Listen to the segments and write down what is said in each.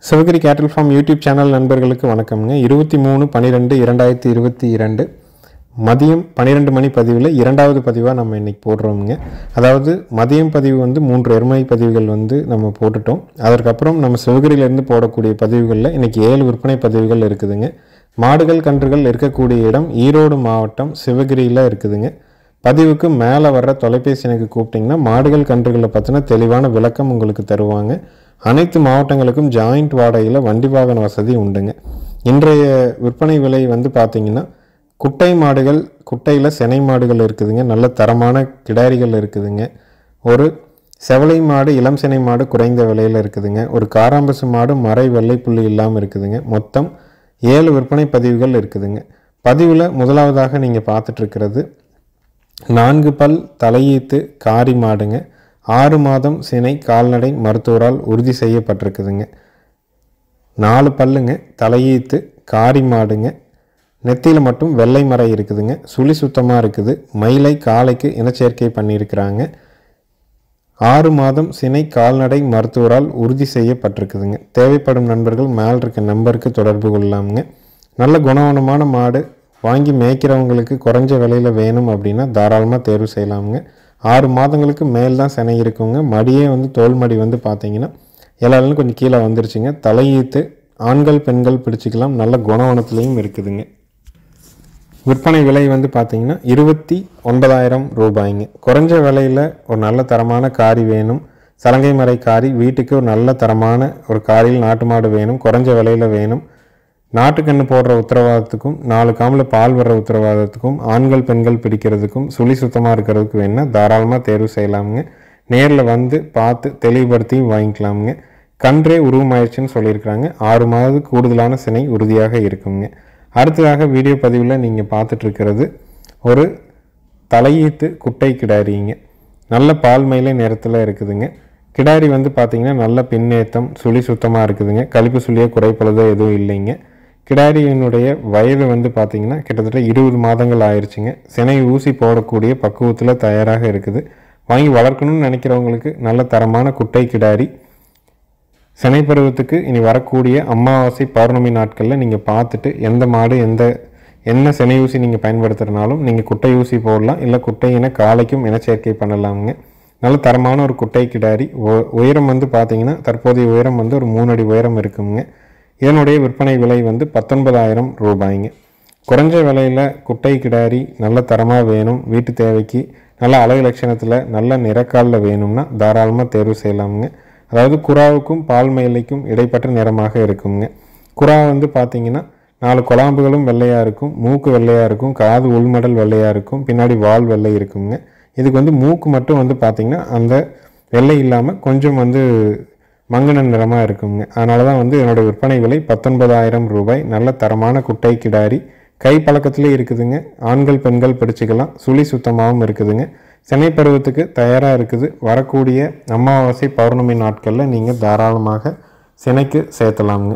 சிவகிரி கேட்டல் form YouTube channel நண்பர்களுக்கு வணக்கம்ங்க. 23/12/2022 மதியம் 12 மணி பதிவில் இரண்டாவது பதிவாக நம்ம இன்றைக்கி போடுறோம்ங்க. அதாவது மதியம் பதிவு வந்து 3 எருமை பதிவுகள் வந்து நம்ம போட்டுட்டோம். அதற்கப்புறம் நம்ம சிவகிரியிலேருந்து போடக்கூடிய பதிவுகளில் இன்றைக்கி 7 விற்பனை பதிவுகள் இருக்குதுங்க. மாடுகள் கன்றுகள் இருக்கக்கூடிய இடம் ஈரோடு மாவட்டம் சிவகிரியில் இருக்குதுங்க. பதிவுக்கு மேலே வர்ற தொலைபேசி எனக்கு கூப்பிட்டிங்கன்னா மாடுகள் கன்றுகளை பற்றின தெளிவான விளக்கம் உங்களுக்கு தருவாங்க. அனைத்து மாவட்டங்களுக்கும் ஜாயிண்ட் வாடகையில் வண்டி வாகன வசதி உண்டுங்க. இன்றைய விற்பனை விலை வந்து பார்த்திங்கன்னா குட்டை மாடுகள், குட்டையில் சினை மாடுகள் இருக்குதுங்க. நல்ல தரமான கிடாரிகள் இருக்குதுங்க. ஒரு செவலை மாடு, இளம் சினை மாடு குறைந்த விலையில் இருக்குதுங்க. ஒரு காராம்பசு மாடு மறை வெள்ளைப்புள்ளி இல்லாமல் இருக்குதுங்க. மொத்தம் 7 விற்பனை பதிவுகள் இருக்குதுங்க. பதிவில் முதலாவதாக நீங்கள் பார்த்துட்ருக்கிறது 4 பல் தலையீத்து காரி மாடுங்க. 6 மாதம் சினை கால்நடை மருத்துவரால் உறுதி செய்யப்பட்டிருக்குதுங்க. 4 பல்லுங்க, தலையீத்து காரி மாடுங்க. நெத்தியில் மட்டும் வெள்ளை மறை இருக்குதுங்க. சுழி சுத்தமாக இருக்குது. மயிலை காளைக்கு இனச்சேர்க்கை பண்ணியிருக்கிறாங்க. 6 மாதம் சினை கால்நடை மருத்துவரால் உறுதி செய்யப்பட்டிருக்குதுங்க. தேவைப்படும் நண்பர்கள் மேல் இருக்க நம்பருக்கு தொடர்பு கொள்ளலாமுங்க. நல்ல குணவனமான மாடு வாங்கி மேய்க்கிறவங்களுக்கு குறைஞ்ச விலையில் வேணும் அப்படின்னா தாராளமாக தேர்வு செய்யலாமுங்க. 6 மாதங்களுக்கு மேல் தான் சினை இருக்குங்க. மடியே வந்து தோல் மடி வந்து பார்த்தீங்கன்னா எல்லாரும் கொஞ்சம் கீழே வந்துருச்சுங்க. தலையீத்து ஆண்கள் பெண்கள் பிடிச்சிக்கலாம். நல்ல குணவனத்துலேயும் இருக்குதுங்க. விற்பனை விலை வந்து பார்த்திங்கன்னா 29,000 ரூபாய்ங்க. குறைஞ்ச விலையில் ஒரு நல்ல தரமான காரி வேணும், சலங்கை மறை காரி, வீட்டுக்கு ஒரு நல்ல தரமான ஒரு காரியில் நாட்டு மாடு வேணும், குறைஞ்ச விலையில் வேணும், நாட்டுக்கண்ணு போடுற உத்தரவாதத்துக்கும் 4 காமில் பால் வர்ற உத்தரவாதத்துக்கும் ஆண்கள் பெண்கள் பிடிக்கிறதுக்கும் சுழி சுத்தமாக இருக்கிறதுக்கு வேணுன்னா தாராளமாக தேர்வு செய்யலாமுங்க. நேரில் வந்து பார்த்து தெளிவுபடுத்தியும் வாங்கிக்கலாமுங்க. கன்றே உருவமாயிடுச்சுன்னு சொல்லியிருக்கிறாங்க. 6 மாதம் கூடுதலான சினை உறுதியாக இருக்குங்க. அடுத்ததாக வீடியோ பதிவில் நீங்கள் பார்த்துட்ருக்கிறது ஒரு தலையீத்து குட்டை கிடாரிங்க. நல்ல பால் மயிலை நிறத்தில் இருக்குதுங்க. கிடாரி வந்து பார்த்திங்கன்னா நல்ல பின்னேத்தம், சுழி சுத்தமாக இருக்குதுங்க. கழிப்பு சுழியோ குறைப்பழுதோ எதுவும் இல்லைங்க. கிடாரியினுடைய வயது வந்து பார்த்திங்கன்னா கிட்டத்தட்ட 20 மாதங்கள் ஆயிடுச்சுங்க. சினை ஊசி போடக்கூடிய பக்குவத்தில் தயாராக இருக்குது. வாங்கி வளர்க்கணும்னு நினைக்கிறவங்களுக்கு நல்ல தரமான குட்டை கிடாரி. சினை பருவத்துக்கு இனி வரக்கூடிய அமாவாசை பௌர்ணமி நாட்களில் நீங்கள் பார்த்துட்டு எந்த மாடு என்ன சினை ஊசி நீங்கள் பயன்படுத்துகிறனாலும் நீங்கள் குட்டை ஊசி போடலாம். இல்லை குட்டையின காலைக்கும் இனச்சேர்க்கை பண்ணலாமுங்க. நல்ல தரமான ஒரு குட்டை கிடாரி. உயரம் வந்து பார்த்திங்கன்னா தற்போதைய உயரம் வந்து ஒரு 3 அடி உயரம் இருக்குங்க. இதனுடைய விற்பனை விலை வந்து 19,000 ரூபாய்ங்க. குறைஞ்ச விலையில் குட்டை கிடாரி நல்ல தரமாக வேணும், வீட்டு தேவைக்கு நல்ல அழகு லட்சணத்தில் நல்ல நிறக்காலில் வேணும்னா தாராளமாக தேர்வு செய்யலாமுங்க. அதாவது குறாவுக்கும் பால் மயிலைக்கும் இடைப்பட்ட நிறமாக இருக்குங்க. குறா வந்து பார்த்திங்கன்னா 4 குழாம்புகளும் வெள்ளையாக இருக்கும், மூக்கு வெள்ளையாக இருக்கும், காது உள்மடல் வெள்ளையாக இருக்கும், பின்னாடி வால் வெள்ளை இருக்குங்க. இதுக்கு வந்து மூக்கு மட்டும் வந்து பார்த்திங்கன்னா அந்த வெள்ளை இல்லாமல் கொஞ்சம் வந்து மங்கன நிறமாக இருக்குங்க. அதனால தான் வந்து என்னோடய விற்பனை விலை 19,000 ரூபாய். நல்ல தரமான குட்டை கிடாரி. கை பழக்கத்துலேயே இருக்குதுங்க. ஆண்கள் பெண்கள் பிடிச்சிக்கலாம். சுழி சுத்தமாகவும் இருக்குதுங்க. சினை பருவத்துக்கு தயாராக இருக்குது. வரக்கூடிய அமாவாசை பௌர்ணமி நாட்களில் நீங்கள் தாராளமாக சினைக்கு சேர்த்தலாமுங்க.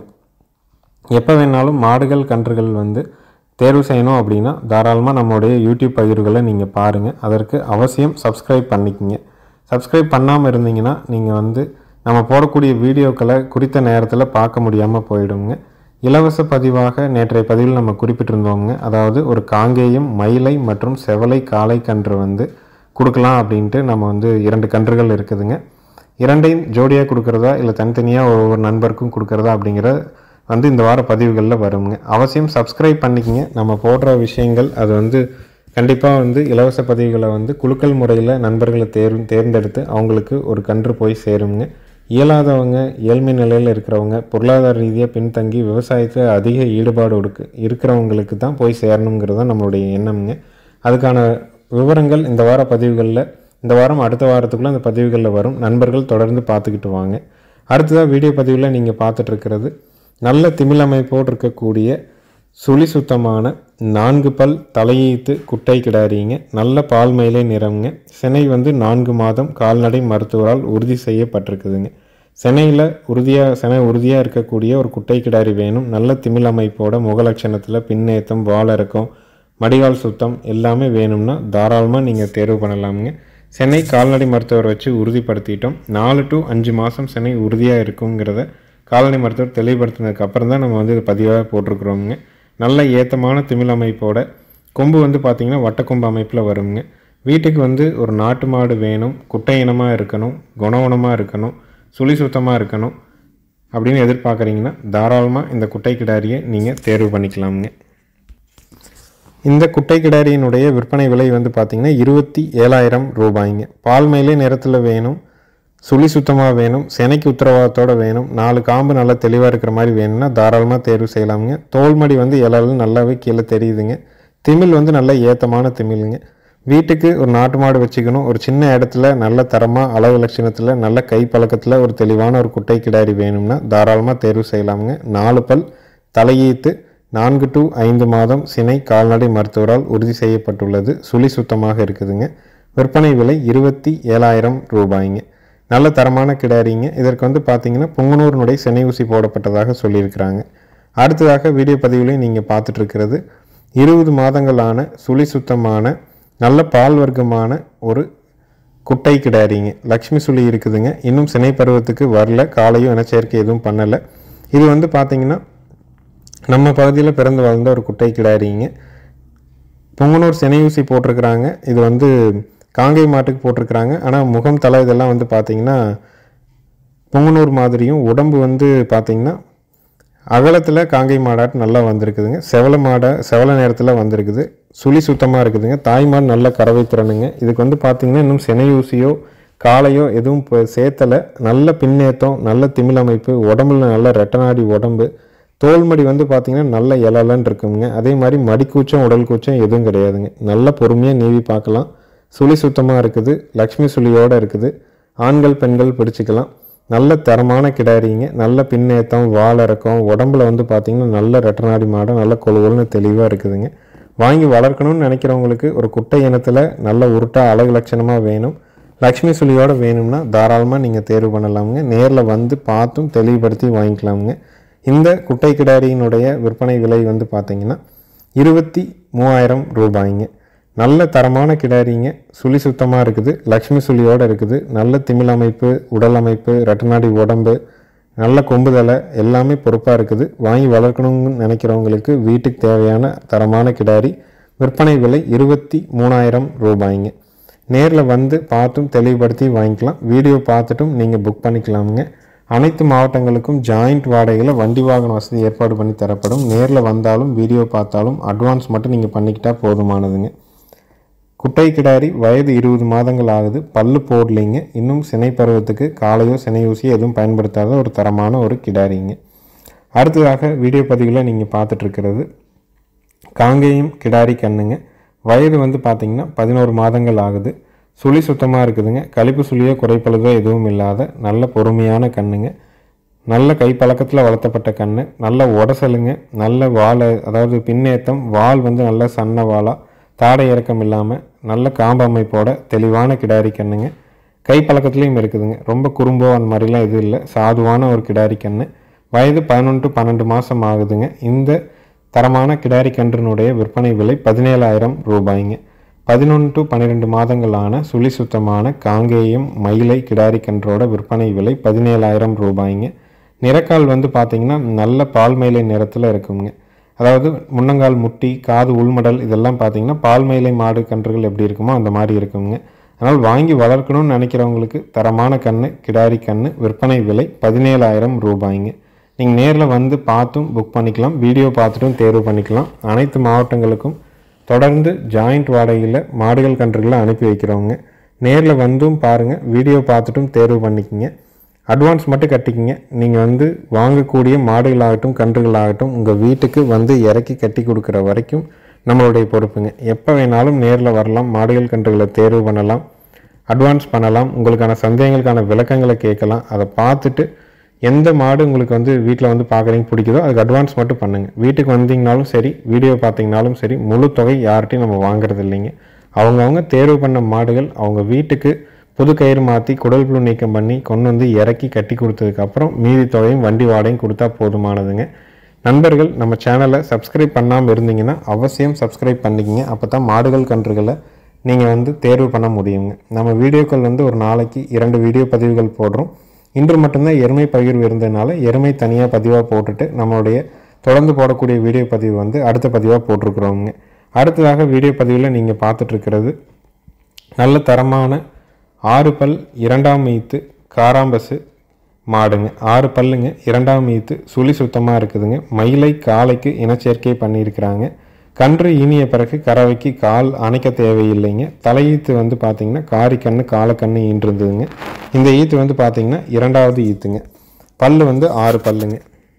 எப்போ வேணாலும் மாடுகள் கன்றுகள் வந்து தேர்வு செய்யணும் அப்படின்னா தாராளமாக நம்மளுடைய யூடியூப் பகிர்வுகளை நீங்கள் பாருங்கள். அதற்கு அவசியம் சப்ஸ்கிரைப் பண்ணிக்கோங்க. சப்ஸ்கிரைப் பண்ணாமல் இருந்தீங்கன்னா நீங்கள் வந்து நம்ம போடக்கூடிய வீடியோக்களை குறித்த நேரத்தில் பார்க்க முடியாமல் போயிடுங்க. இலவச பதிவாக நேற்றைய பதிவில் நம்ம குறிப்பிட்டிருந்தோங்க. அதாவது ஒரு காங்கேயம் மயிலை மற்றும் செவலை காளை கன்று வந்து கொடுக்கலாம் அப்படின்ட்டு நம்ம வந்து 2 கன்றுகள் இருக்குதுங்க. 2ஐயும் ஜோடியாக கொடுக்குறதா இல்லை தனித்தனியாக ஒவ்வொரு நண்பருக்கும் கொடுக்குறதா அப்படிங்கிற வந்து இந்த வார பதிவுகளில் வருங்க. அவசியம் சப்ஸ்கிரைப் பண்ணிக்கங்க. நம்ம போடுற விஷயங்கள் அது வந்து கண்டிப்பாக வந்து இலவச பதிவுகளை வந்து குலுக்கல் முறையில் நண்பர்களை தேர்ந்தெடுத்து அவங்களுக்கு ஒரு கன்று போய் சேருங்க. இயலாதவங்க, ஏழ்மை நிலையில் இருக்கிறவங்க, பொருளாதார ரீதியாக பின்தங்கி விவசாயத்தில் அதிக ஈடுபாடு இருக்கிறவங்களுக்கு தான் போய் சேரணுங்கிறது தான் நம்மளுடைய எண்ணம்ங்க. அதுக்கான விவரங்கள் இந்த வார பதிவுகளில், இந்த வாரம் அடுத்த வாரத்துக்குள்ளே அந்த பதிவுகளில் வரும். நண்பர்கள் தொடர்ந்து பார்த்துக்கிட்டு வாங்க. அடுத்ததாக வீடியோ பதிவில் நீங்கள் பார்த்துட்ருக்கிறது நல்ல திமிழ் அமைப்போடு இருக்கக்கூடிய சுழி சுத்தமான 4 பல் தலையீத்து குட்டை கிடாரிங்க. நல்ல பால் மயிலை நிறம்ங்க. சினை வந்து 4 மாதம் கால்நடை மருத்துவரால் உறுதி செய்யப்பட்டிருக்குதுங்க. சினை உறுதியாக இருக்கக்கூடிய ஒரு குட்டை கிடாரி வேணும். நல்ல திமிழ் அமைப்போட முகலட்சணத்தில் பின்னேத்தம், வாலிறக்கம், மடிகால் சுத்தம் எல்லாமே வேணும்னா தாராளமாக நீங்கள் தேர்வு பண்ணலாமுங்க. சினை கால்நடை மருத்துவர் வச்சு உறுதிப்படுத்திட்டோம். 4 to 5 மாதம் சினை உறுதியாக இருக்குங்கிறத கால்நடை மருத்துவர் தெளிவுபடுத்தினதுக்கு அப்புறம் தான் நம்ம வந்து இது பதிவாக போட்டிருக்கிறோமுங்க. நல்ல ஏத்தமான திமில் அமைப்போட கொம்பு வந்து பார்த்திங்கன்னா வட்டக்கொம்பு அமைப்பில் வருங்க. வீட்டுக்கு வந்து ஒரு நாட்டு மாடு வேணும், குட்டை இனமாக இருக்கணும், குணவனமாக இருக்கணும், சுழி சுத்தமாக இருக்கணும் அப்படின்னு எதிர்பார்க்குறீங்கன்னா தாராளமாக இந்த குட்டை கிடாரியை நீங்கள் தேர்வு பண்ணிக்கலாமுங்க. இந்த குட்டை கிடாரியினுடைய விற்பனை விலை வந்து பார்த்திங்கன்னா 27,000 ரூபாய்ங்க. பால் மயிலே நிறத்தில் வேணும், சுழி சுத்தமாக வேணும், செனைக்கு உத்தரவாதத்தோடு வேணும், 4 காம்பு நல்லா தெளிவாக இருக்கிற மாதிரி வேணும்னா தாராளமாக தேர்வு செய்யலாமுங்க. தோல்மடி வந்து இலையில நல்லாவே கீழே தெரியுதுங்க. திமில் வந்து நல்ல ஏத்தமான திமிலுங்க. வீட்டுக்கு ஒரு நாட்டு மாடு வச்சுக்கணும், ஒரு சின்ன இடத்துல நல்ல தரமாக அளவு லட்சணத்தில் நல்ல கை பழக்கத்தில் ஒரு தெளிவான ஒரு குட்டை கிடாரி வேணும்னா தாராளமாக தேர்வு செய்யலாமுங்க. 4 பல் தலையீத்து 4 to 5 மாதம் சினை கால்நடை மருத்துவரால் உறுதி செய்யப்பட்டுள்ளது. சுழி சுத்தமாக இருக்குதுங்க. விற்பனை விலை 27,000 ரூபாய்ங்க. நல்ல தரமான கிடாரிங்க. இதற்கு வந்து பார்த்திங்கன்னா புங்குனூரினுடைய சினை ஊசி போடப்பட்டதாக சொல்லியிருக்கிறாங்க. அடுத்ததாக வீடியோ பதிவுலையும் நீங்கள் பார்த்துட்ருக்கிறது 20 மாதங்களான சுழி சுத்தமான நல்ல பால் வர்க்கமான ஒரு குட்டை கிடாரிங்க. லக்ஷ்மி சுழி இருக்குதுங்க. இன்னும் சினை பருவத்துக்கு வரல, காலையும் இனச்சேர்க்கை எதுவும் பண்ணலை. இது வந்து பார்த்திங்கன்னா நம்ம பகுதியில் பிறந்து வளர்ந்த ஒரு குட்டை கிடாரிங்க. பொங்கனூர் சினை ஊசி போட்டிருக்கிறாங்க. இது வந்து காங்கை மாட்டுக்கு போட்டிருக்கிறாங்க. ஆனால் முகம் தலை இதெல்லாம் வந்து பார்த்திங்கன்னா பொங்கனூர் மாதிரியும் உடம்பு வந்து பார்த்திங்கன்னா அகலத்தில் காங்கை மாடாட்டு நல்லா வந்திருக்குதுங்க. செவல நேரத்தில் வந்திருக்குது. சுழி சுத்தமாக இருக்குதுங்க. தாய்மாடு நல்ல கறவை திறனுங்க. இதுக்கு வந்து பார்த்திங்கன்னா இன்னும் சினை ஊசியோ காலையோ எதுவும் சேர்த்தலை. நல்ல பின்னேத்தம், நல்ல திமிழ் அமைப்பு, உடம்புல நல்ல ரெட்டநாடி உடம்பு, தோல்மடி வந்து பார்த்திங்கன்னா நல்ல இலலன்னு இருக்குங்க. அதே மாதிரி மடிக்கூச்சம் உடல் கூச்சம் எதுவும் கிடையாதுங்க. நல்ல பொறுமையாக நீவி பார்க்கலாம். சுழி சுத்தமாக இருக்குது, லக்ஷ்மி சுழியோடு இருக்குது. ஆண்கள் பெண்கள் பிடிச்சிக்கலாம். நல்ல தரமான கிடாரிங்க. நல்ல பின்னேத்தம், வாழறக்கம், உடம்புல வந்து பார்த்திங்கன்னா நல்ல ரெட்டநாடி மாடம், நல்ல கொழுவல்னு தெளிவாக இருக்குதுங்க. வாங்கி வளர்க்கணும்னு நினைக்கிறவங்களுக்கு ஒரு குட்டை இனத்தில் நல்ல உருட்டாக அழகு லட்சணமாக வேணும், லக்ஷ்மி சுழியோடு வேணும்னா தாராளமாக நீங்கள் தேர்வு பண்ணலாமுங்க. நேரில் வந்து பார்த்தும் தெளிவுபடுத்தி வாங்கிக்கலாமுங்க. இந்த குட்டை கிடாரியினுடைய விற்பனை விலை வந்து பார்த்திங்கன்னா 23,000 ரூபாய்ங்க. நல்ல தரமான கிடாரிங்க. சுழி சுத்தமாக இருக்குது, லக்ஷ்மி சுழியோடு இருக்குது. நல்ல திமிழ் அமைப்பு, உடல் அமைப்பு, ரெட்டநாடி உடம்பு, நல்ல கொம்புதலை எல்லாமே பொறுப்பாக இருக்குது. வாங்கி வளர்க்கணும்னு நினைக்கிறவங்களுக்கு வீட்டுக்கு தேவையான தரமான கிடாரி. விற்பனை விலை 23,000 ரூபாய்ங்க. நேரில் வந்து பார்த்தும் தெளிவுபடுத்தி வாங்கிக்கலாம். வீடியோ பார்த்துட்டும் நீங்கள் புக் பண்ணிக்கலாமுங்க. அனைத்து மாவட்டங்களுக்கும் ஜாயிண்ட் வாடகையில் வண்டி வாகன வசதி ஏற்பாடு பண்ணி தரப்படும். நேரில் வந்தாலும் வீடியோ பார்த்தாலும் அட்வான்ஸ் மட்டும் நீங்கள் பண்ணிக்கிட்டால் போதுமானதுங்க. குட்டை கிடாரி வயது 20 மாதங்கள் ஆகுது. பல்லு போடலைங்க. இன்னும் சினை பருவத்துக்கு காலையோ சினை ஊசியோ எதுவும் பயன்படுத்தாத ஒரு தரமான ஒரு கிடாரிங்க. அடுத்ததாக வீடியோ பதிவில் நீங்கள் பார்த்துட்ருக்கிறது காங்கேயம் கிடாரி கண்ணுங்க. வயது வந்து பார்த்திங்கன்னா 11 மாதங்கள் ஆகுது. சுழி சுத்தமாக இருக்குதுங்க. கழிப்பு சுழியோ குறைப்பழுதோ எதுவும் இல்லாத நல்ல பொறுமையான கண்ணுங்க. நல்ல கைப்பழக்கத்தில் வளர்த்தப்பட்ட கண்ணு. நல்ல உடசலுங்க. நல்ல வாழை, அதாவது பின்னேத்தம், வால் வந்து நல்ல சன்ன வாழா, தாடை இறக்கம் இல்லாமல் நல்ல காம்பு அமைப்போட தெளிவான கிடாரி கண்ணுங்க. கைப்பழக்கத்துலேயும் இருக்குதுங்க. ரொம்ப குறும்போ அந்த மாதிரிலாம் எதுவும் இல்லை. சாதுவான ஒரு கிடாரி கண்ணு. வயது 11 to 12 மாதம் ஆகுதுங்க. இந்த தரமான கிடாரி கன்றினுடைய விற்பனை விலை 17,000 ரூபாய்ங்க. 11 to 12 மாதங்களான சுழி சுத்தமான காங்கேயம் மயிலை கிடாரி கன்றோட விற்பனை விலை 17,000 ரூபாய்ங்க. நிறக்கால் வந்து பார்த்திங்கன்னா நல்ல பால் மயிலை நிறத்தில் இருக்குங்க. அதாவது முன்னங்கால் முட்டி, காது உள்மடல் இதெல்லாம் பார்த்திங்கன்னா பால் மயிலை மாடு கன்றுகள் எப்படி இருக்குமோ அந்த மாதிரி இருக்குங்க. அதனால் வாங்கி வளர்க்கணும்னு நினைக்கிறவங்களுக்கு தரமான கன்று கிடாரி கன்று. விற்பனை விலை 17,000 ரூபாய்ங்க. நீங்கள் நேரில் வந்து பார்த்தும் புக் பண்ணிக்கலாம். வீடியோ பார்த்துட்டும் தேர்வு பண்ணிக்கலாம். அனைத்து மாவட்டங்களுக்கும் தொடர்ந்து ஜாயிண்ட் வாடகையில் மாடுகள் கன்றுகளை அனுப்பி வைக்கிறவங்க. நேரில் வந்தும் பாருங்கள், வீடியோ பார்த்துட்டும் தேர்வு பண்ணிக்கிங்க. அட்வான்ஸ் மட்டும் கட்டிக்கிங்க. நீங்கள் வந்து வாங்கக்கூடிய மாடுகளாகட்டும் கன்றுகளாகட்டும் உங்கள் வீட்டுக்கு வந்து இறக்கி கட்டி கொடுக்குற வரைக்கும் நம்மளுடைய பொறுப்புங்க. எப்போ வேணாலும் நேரில் வரலாம், மாடுகள் கன்றுகளை தேர்வு பண்ணலாம், அட்வான்ஸ் பண்ணலாம், உங்களுக்கான சந்தேகங்களுக்கான விளக்கங்களை கேட்கலாம். அதை பார்த்துட்டு எந்த மாடு உங்களுக்கு வந்து வீட்டில் வந்து பார்க்குறீங்க பிடிக்குதோ அதுக்கு அட்வான்ஸ் மட்டும் பண்ணுங்கள். வீட்டுக்கு வந்தீங்கனாலும் சரி, வீடியோ பார்த்தீங்கனாலும் சரி, முழு தொகை யார்கிட்டையும் நம்ம வாங்குறது இல்லைங்க. அவங்கவுங்க தேர்வு பண்ண மாடுகள் அவங்க வீட்டுக்கு புது கயிறு மாற்றி குடல் புழு நீக்கம் பண்ணி கொண்டு வந்து இறக்கி கட்டி கொடுத்ததுக்கப்புறம் மீதி தொகையும் வண்டி வாடகையும் கொடுத்தா போதுமானதுங்க. நண்பர்கள் நம்ம சேனலை சப்ஸ்கிரைப் பண்ணாமல் இருந்தீங்கன்னா அவசியம் சப்ஸ்கிரைப் பண்ணிக்கிங்க. அப்போ தான் மாடுகள் கன்றுகளை நீங்கள் வந்து தேர்வு பண்ண முடியுங்க. நம்ம வீடியோக்கள் வந்து ஒரு நாளைக்கு 2 வீடியோ பதிவுகள் போடுறோம். இன்று மட்டும்தான் எருமை பகிர்வு இருந்ததுனால எருமை தனியாக பதிவாக போட்டுட்டு நம்மளுடைய தொடர்ந்து போடக்கூடிய வீடியோ பதிவு வந்து அடுத்த பதிவாக போட்டிருக்கிறோங்க. அடுத்ததாக வீடியோ பதிவில் நீங்கள் பார்த்துட்ருக்கிறது நல்ல தரமான 6 பல் 2ஆம் ஈத்து காராம்பசு மாடுங்க. 6 பல்லுங்க, 2ஆம் ஈத்து, சுழி சுத்தமாக இருக்குதுங்க. மயிலை காலைக்கு இனச்சேர்க்கை பண்ணியிருக்கிறாங்க. கன்று ஈனிய பிறகு கறவைக்கு கால் அணைக்க தேவையில்லைங்க. தலையீத்து வந்து பார்த்திங்கன்னா காரிக்கண்ணு காலக்கண்ணு ஈன்றிருந்ததுங்க. இந்த ஈத்து வந்து பார்த்திங்கன்னா 2ஆவது ஈத்துங்க. பல்லு வந்து 6 பல்லுங்க.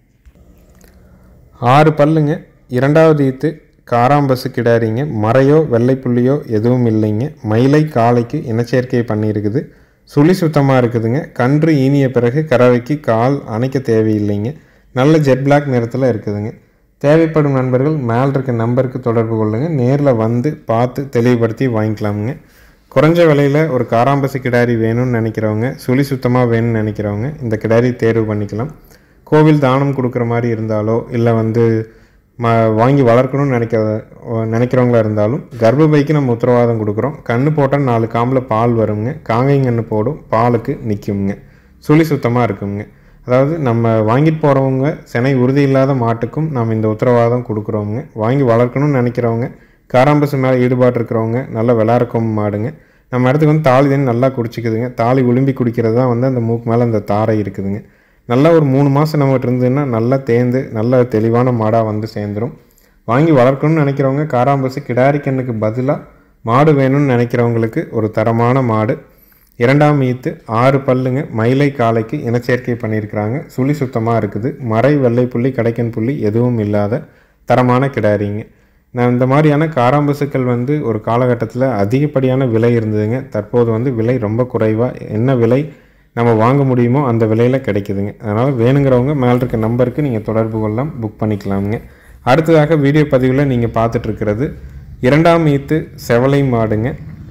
6 பல்லுங்க, 2ஆவது ஈத்து, காராம்பசு கிடாரிங்க. மறையோ வெள்ளை புள்ளியோ எதுவும் இல்லைங்க. மயிலை காலைக்கு இனச்சேர்க்கை பண்ணியிருக்குது. சுழி சுத்தமாக இருக்குதுங்க. கன்று ஈனிய பிறகு கறவைக்கு கால் அணைக்க தேவையில்லைங்க. நல்ல ஜெட் பிளாக் நிறத்தில் இருக்குதுங்க. தேவைப்படும் நண்பர்கள் மேல் இருக்க நம்பருக்கு தொடர்பு கொள்ளுங்கள். நேரில் வந்து பார்த்து தெளிவுபடுத்தி வாங்கிக்கலாமுங்க. குறைஞ்ச விலையில் ஒரு காராம்பசு கிடாரி வேணும்னு நினைக்கிறவங்க, சுழி சுத்தமாக வேணும்னு நினைக்கிறவங்க இந்த கிடாரி தேர்வு பண்ணிக்கலாம். கோவில் தானம் கொடுக்குற மாதிரி இருந்தாலோ இல்லை வந்து வாங்கி வளர்க்கணும்னு நினைக்கிறவங்களா இருந்தாலும் கர்ப்பப்பைக்கு நம்ம உத்தரவாதம் கொடுக்குறோம். கன்று போட்டால் 4 காம்பில் பால் வருங்க. காங்கைங்கன்று போடும், பாலுக்கு நிற்குங்க. சுழி சுத்தமாக இருக்குங்க. அதாவது நம்ம வாங்கிட்டு போகிறவங்க சினை உறுதி இல்லாத மாட்டுக்கும் நம்ம இந்த உத்தரவாதம் கொடுக்குறோங்க. வாங்கி வளர்க்கணும்னு நினைக்கிறவங்க, காராம்பசு மேலே ஈடுபாடு இருக்கிறவங்க, நல்ல விளாட்றக்கும் மாடுங்க. நம்ம இடத்துக்கு வந்து தாலி தண்ணி நல்லா குடிச்சிக்குதுங்க. தாலி உளும்பி குடிக்கிறது தான் வந்து அந்த மூக்கு மேலே அந்த தாரை இருக்குதுங்க. நல்லா ஒரு 3 மாதம் நம்மகிட்ட இருந்ததுன்னா நல்லா தேர்ந்து நல்ல தெளிவான மாடாக வந்து சேர்ந்துடும். வாங்கி வளர்க்கணும்னு நினைக்கிறவங்க, காராம்பசு கிடாரி கண்ணுக்கு பதிலாக மாடு வேணும்னு நினைக்கிறவங்களுக்கு ஒரு தரமான மாடு. 2ஆம் ஈத்து, 6 பல்லுங்க, மயிலை காலைக்கு இனச்சேர்க்கை பண்ணியிருக்கிறாங்க. சுழி சுத்தமாக இருக்குது. மறை வெள்ளை புள்ளி கடைக்கன் புள்ளி எதுவும் இல்லாத தரமான கிடாரிங்க. நான் இந்த மாதிரியான காராம்பசுக்கள் வந்து ஒரு காலகட்டத்தில் அதிகப்படியான விலை இருந்ததுங்க. தற்போது வந்து விலை ரொம்ப குறைவாக, என்ன விலை நம்ம வாங்க முடியுமோ அந்த விலையில் கிடைக்குதுங்க. அதனால் வேணுங்கிறவங்க மேலே இருக்க நம்பருக்கு நீங்கள் தொடர்பு கொள்ளலாம், புக் பண்ணிக்கலாமுங்க. அடுத்ததாக வீடியோ பதிவில் நீங்கள் பார்த்துட்ருக்கிறது 2ஆம் ஈத்து செவலை மாடுங்க.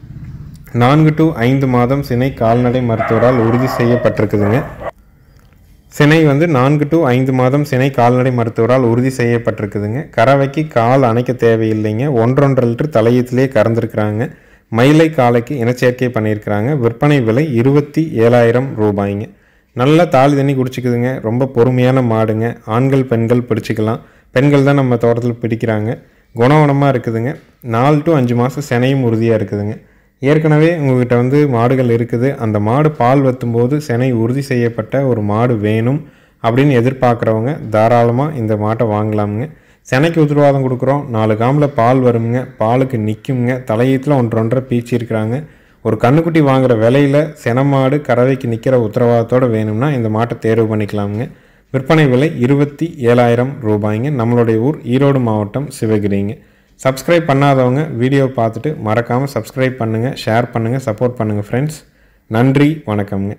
4 to 5 மாதம் சினை கால்நடை மருத்துவரால் உறுதி செய்யப்பட்டிருக்குதுங்க. சினை வந்து 4 to 5 மாதம் சினை கால்நடை மருத்துவரால் உறுதி செய்யப்பட்டிருக்குதுங்க. கறவைக்கு கால் அணைக்க தேவையில்லைங்க. 1.5 லிட்டர் தலையீத்திலே கறந்துருக்குறாங்க. மயிலை காலைக்கு இனச்சேர்க்கை பண்ணியிருக்கிறாங்க. விற்பனை விலை 27,000 ரூபாய்ங்க. நல்லா தாலி தண்ணி குடிச்சிக்குதுங்க. ரொம்ப பொறுமையான மாடுங்க. ஆண்கள் பெண்கள் பிடிச்சிக்கலாம். பெண்கள் தான் நம்ம தோட்டத்தில் பிடிக்கிறாங்க. குணவனமாக இருக்குதுங்க. 4 to 5 மாதம் சினையும் உறுதியாக இருக்குதுங்க. ஏற்கனவே உங்கள்கிட்ட வந்து மாடுகள் இருக்குது, அந்த மாடு பால் வற்றும்போது சினை உறுதி செய்யப்பட்ட ஒரு மாடு வேணும் அப்படின்னு எதிர்பார்க்குறவங்க தாராளமாக இந்த மாட்டை வாங்கலாமுங்க. சினைக்கு உத்தரவாதம் கொடுக்குறோம். 4 காம்பில் பால் வருங்க. பாலுக்கு நிற்குங்க. தலையீத்தில் 1.5 பீச்சி இருக்கிறாங்க. ஒரு கண்ணுக்குட்டி வாங்குகிற விலையில் சினை மாடு கறவைக்கு நிற்கிற உத்தரவாதத்தோடு வேணும்னா இந்த மாட்டை தேர்வு பண்ணிக்கலாமுங்க. விற்பனை விலை 27,000 ரூபாய்ங்க. நம்மளுடைய ஊர் ஈரோடு மாவட்டம் சிவகிரிங்க. சப்ஸ்கிரைப் பண்ணாதவங்க வீடியோ பார்த்துட்டு மறக்காமல் சப்ஸ்கிரைப் பண்ணுங்கள், ஷேர் பண்ணுங்கள், சப்போர்ட் பண்ணுங்கள் ஃப்ரெண்ட்ஸ். நன்றி, வணக்கம்ங்க.